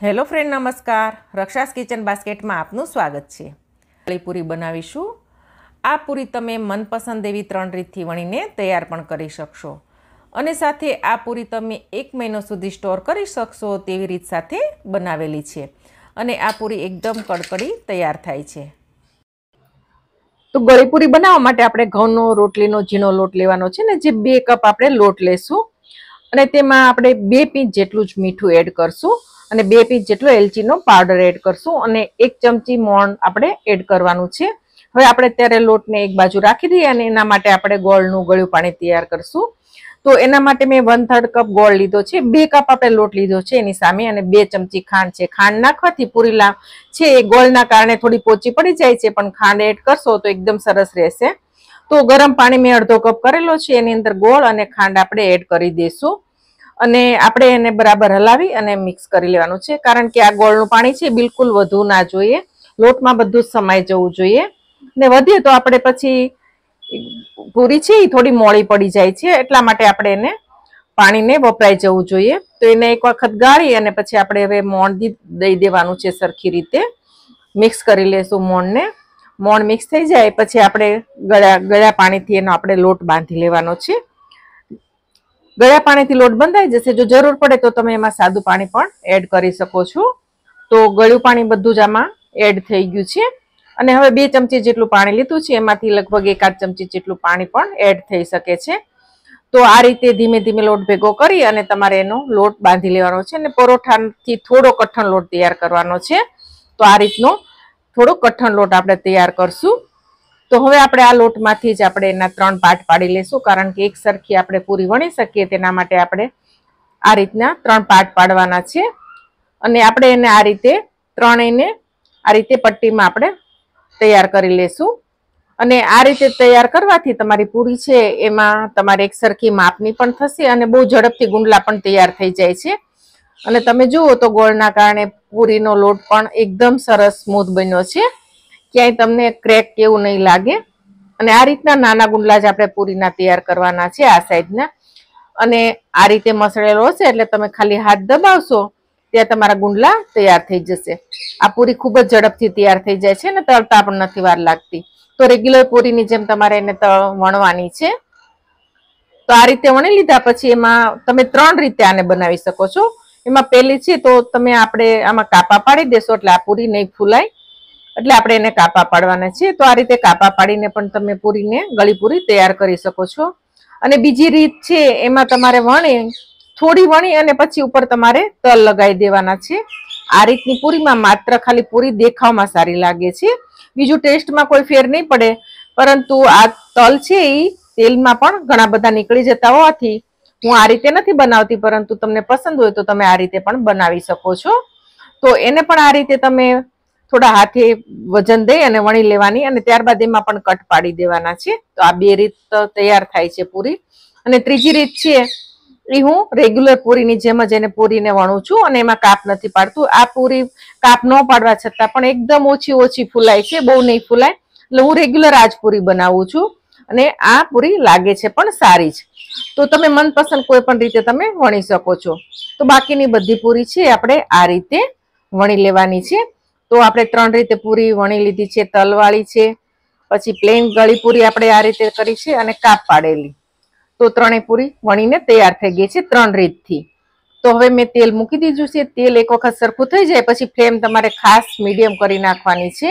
Hello friend, નમસ્કાર. રક્ષાસ kitchen બાસ્કેટમાં આપનું સ્વાગત છે. પૂરી બનાવીશું. આ પૂરી તમે મનપસંદ એવી 3 રીતથી વણીને તૈયાર પણ કરી શકશો અને સાથે આ પૂરી તમે 1 મહિનો સુધી સ્ટોર કરી શકશો તેવી રીત સાથે બનાવેલી છે અને આ પૂરી એકદમ કડકડી તૈયાર થાય છે. તો ગળી પૂરી બનાવવા માટે આપણે ઘઉંનો રોટલીનો ઝીણો લોટ લેવાનો છે ને જે 2 કપ આપણે લોટ લેશું અને તેમાં આપણે 2 પીંચ જેટલું જ મીઠું એડ કરશું અને 2 પીંચ જેટલો એલચીનો પાવડર એડ કરશું અને 1 ચમચી મોણ આપણે એડ કરવાનું છે. હવે આપણે ત્યારે લોટને એક બાજુ રાખી દઈએ અને એના માટે આપણે ગોળનું ગળ્યું પાણી તૈયાર કરશું. તો એના માટે મેં 1/3 કપ ગોળ લીધો છે, 2 કપ આપણે લોટ લીધો છે એની સામે અને 2 ચમચી ખાંડ છે. ખાંડ નાખવાથી પૂરી છે એ ગોળના કારણે થોડી પોચી પડી જાય છે, પણ ખાંડ એડ કરશો તો એકદમ સરસ રહેશે. તો ગરમ પાણી મેં અડધો કપ કરેલો છે, એની અંદર ગોળ અને ખાંડ આપણે એડ કરી દઈશું અને આપણે એને બરાબર હલાવી અને મિક્સ કરી લેવાનું છે, કારણ કે આ ગોળનું પાણી છે બિલકુલ વધુ ના જોઈએ, લોટમાં બધું જ સમાઈ જવું જોઈએ ને વધીએ તો આપણે પછી પૂરી છે એ થોડી મોળી પડી જાય છે, એટલા માટે આપણે એને પાણીને વપરાઈ જવું જોઈએ. તો એને એક વખત ગાળી અને પછી આપણે હવે મોણ દઈ દેવાનું છે, સરખી રીતે મિક્સ કરી લેશું મોણને. મોણ મિક્સ થઈ જાય પછી આપણે ગળ્યા પાણીથી એનો આપણે લોટ બાંધી લેવાનો છે. ગળ્યા પાણીથી લોટ બંધાઈ જશે. જો જરૂર પડે તો તમે એમાં સાદું પાણી પણ એડ કરી શકો છો. તો ગળ્યું પાણી બધું જ આમાં એડ થઈ ગયું છે અને હવે 2 ચમચી જેટલું પાણી લીધું છે, એમાંથી લગભગ 1/2 ચમચી જેટલું પાણી પણ એડ થઈ શકે છે. તો આ રીતે ધીમે ધીમે લોટ ભેગો કરી અને તમારે એનો લોટ બાંધી લેવાનો છે અને પરોઠાથી થોડો કઠણ લોટ તૈયાર કરવાનો છે. તો આ રીતનો થોડો કઠણ લોટ આપણે તૈયાર કરશું. તો હવે આપણે આ લોટમાંથી જ આપણે એના 3 પાર્ટ પાડી લેશું, કારણ કે એક સરખી આપણે પૂરી વણી શકીએ તેના માટે આપણે આ રીતના 3 પાર્ટ પાડવાના છે અને આપણે એને આ રીતે ત્રણેયને આ રીતે પટ્ટીમાં આપણે તૈયાર કરી લેશું. અને આ રીતે તૈયાર કરવાથી તમારી પૂરી છે એમાં તમારે એક સરખી માપની પણ થશે અને બહુ ઝડપથી ગુંડલા પણ તૈયાર થઈ જાય છે. અને તમે જુઓ તો ગોળના કારણે પૂરીનો લોટ પણ એકદમ સરસ સ્મૂથ બન્યો છે, ક્યાંય તમને ક્રેક કેવું નહીં લાગે. અને આ રીતના નાના ગુંડલા જ આપણે પૂરીના તૈયાર કરવાના છે આ સાઈડના. અને આ રીતે મસળેલો હશે એટલે તમે ખાલી હાથ દબાવશો ત્યાં તમારા ગુંડલા તૈયાર થઈ જશે. આ પૂરી ખૂબ જ ઝડપથી તૈયાર થઈ જાય છે અને તળતા પણ નથી વાર લાગતી. તો રેગ્યુલર પૂરીની જેમ તમારે એને વણવાની છે. તો આ રીતે વણી લીધા પછી એમાં તમે 3 રીતે આને બનાવી શકો છો. એમાં પહેલી છે તો તમે આપણે આમાં કાપા પાડી દેશો એટલે આ પૂરી નહીં ફૂલાય, એટલે આપણે એને કાપા પાડવાના છે. તો આ રીતે કાપા પાડીને પણ તમે પૂરીને ગળી પૂરી તૈયાર કરી શકો છો. અને બીજી રીત છે એમાં તમારે થોડી વણી અને પછી ઉપર તમારે તલ લગાવી દેવાના છે. આ રીતની પૂરીમાં માત્ર ખાલી પૂરી દેખાવમાં સારી લાગે છે, બીજું ટેસ્ટમાં કોઈ ફેર નહીં પડે, પરંતુ આ તલ છે એ તેલમાં પણ ઘણા બધા નીકળી જતા હોવાથી હું આ રીતે નથી બનાવતી, પરંતુ તમને પસંદ હોય તો તમે આ રીતે પણ બનાવી શકો છો. તો એને પણ આ રીતે તમે થોડા હાથે વજન દઈ અને વણી લેવાની અને ત્યારબાદ એમાં પણ કટ પાડી દેવાના છે. તો આ 2 રીત તૈયાર થાય છે પૂરી. અને ત્રીજી રીત છે એ હું રેગ્યુલર પૂરીની જેમ જ એને પૂરીને વણું છું અને એમાં કાપ નથી પાડતું. આ પૂરી કાપ ન પાડવા છતાં પણ એકદમ ઓછી ફૂલાય છે, બહુ નહીં ફૂલાય. એટલે હું રેગ્યુલર આ જ પૂરી બનાવું છું અને આ પૂરી લાગે છે પણ સારી જ. તો તમે મનપસંદ કોઈ પણ રીતે તમે વણી શકો છો. તો બાકીની બધી પૂરી છે આપણે આ રીતે વણી લેવાની છે. તો આપણે 3 રીતે પૂરી વણી લીધી છે. તલવાળી છે, પછી પ્લેન ગળી પૂરી આપણે આ રીતે કરી છે અને કાપ પાડેલી. તો 3 પૂરી વણીને તૈયાર થઈ ગઈ છે 3 રીતથી. તો હવે મેં તેલ મૂકી દીધું છે. તેલ એક વખત સરખું થઈ જાય પછી ફ્લેમ તમારે ખાસ મીડિયમ કરી નાખવાની છે.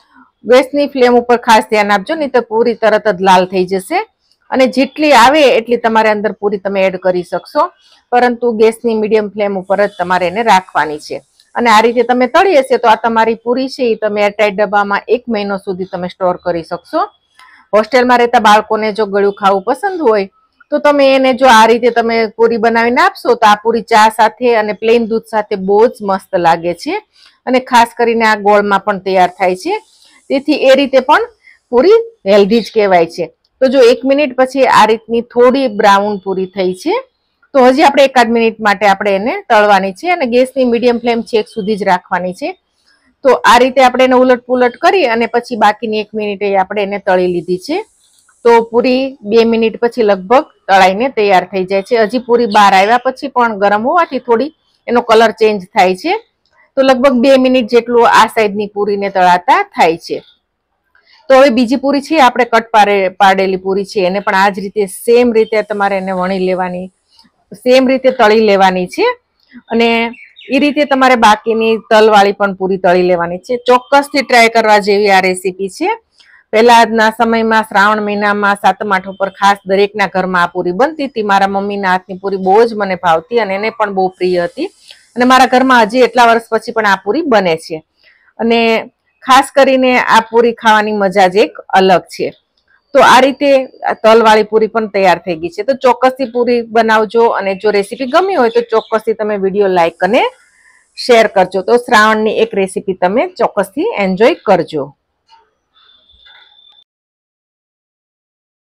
ગેસની ફ્લેમ ઉપર ખાસ ધ્યાન આપજો, નહીં તો પૂરી તરત જ લાલ થઈ જશે. અને જેટલી આવે એટલી તમારે અંદર પૂરી તમે એડ કરી શકશો, પરંતુ ગેસની મીડિયમ ફ્લેમ ઉપર જ તમારે એને રાખવાની છે. અને આ રીતે તમે તળી હશે તો આ તમારી પૂરી છે એ તમે એરટાઈટ ડબ્બામાં 1 મહિનો સુધી તમે સ્ટોર કરી શકશો. હોસ્ટેલમાં રહેતા બાળકોને જો ગળ્યું ખાવું પસંદ હોય તો તમે એને જો આ રીતે તમે પૂરી બનાવીને આપશો તો આ પૂરી ચા સાથે અને પ્લેન દૂધ સાથે બહુ જ મસ્ત લાગે છે. અને ખાસ કરીને આ ગોળમાં પણ તૈયાર થાય છે, તેથી એ રીતે પણ પૂરી હેલ્ધી જ કહેવાય છે. તો જો 1 મિનિટ પછી આ રીતની થોડી બ્રાઉન પૂરી થઈ છે, તો હજી આપણે 1 મિનિટ માટે આપણે એને તળવાની છે અને ગેસની મીડિયમ ફ્લેમ છેક સુધી જ રાખવાની છે. તો આ રીતે આપણે એને ઉલટ પુલટ કરી અને પછી બાકીની 1 મિનિટે આપણે એને તળી લીધી છે. તો પૂરી 2 મિનિટ પછી લગભગ તળાઈને તૈયાર થઈ જાય છે. હજી પૂરી બહાર આવ્યા પછી પણ ગરમ હોવાથી થોડી એનો કલર ચેન્જ થાય છે. તો લગભગ 2 મિનિટ જેટલું આ સાઈડની પૂરીને તળાતા થાય છે. તો હવે બીજી પૂરી છે, આપણે કટ પાડેલી પૂરી છે, એને પણ આ જ રીતે સેમ રીતે તમારે એને વણી લેવાની, સેમ રીતે તળી લેવાની છે. અને એ રીતે તમારે બાકીની તલવાળી પણ પૂરી તળી લેવાની છે. ચોક્કસથી ટ્રાય કરવા જેવી આ રેસીપી છે. પહેલાના સમયમાં શ્રાવણ મહિનામાં સાતમ આઠમ પર ખાસ દરેકના ઘરમાં આ પૂરી બનતી હતી. મારા મમ્મીના હાથની પૂરી બહુ જ મને ભાવતી અને એને પણ બહુ પ્રિય હતી. અને મારા ઘરમાં હજી એટલા વર્ષ પછી પણ આ પૂરી બને છે. અને ખાસ કરીને આ પૂરી ખાવાની મજા જ એક અલગ છે. તો આ રીતે તલવાળી પૂરી પણ તૈયાર થઈ ગઈ છે. તો ચોક્કસથી પૂરી બનાવજો અને જો રેસીપી ગમી હોય તો ચોક્કસથી તમે વિડીયો લાઈક અને શેર કરજો. તો શ્રાવણની એક રેસીપી તમે ચોક્કસથી એન્જોય કરજો.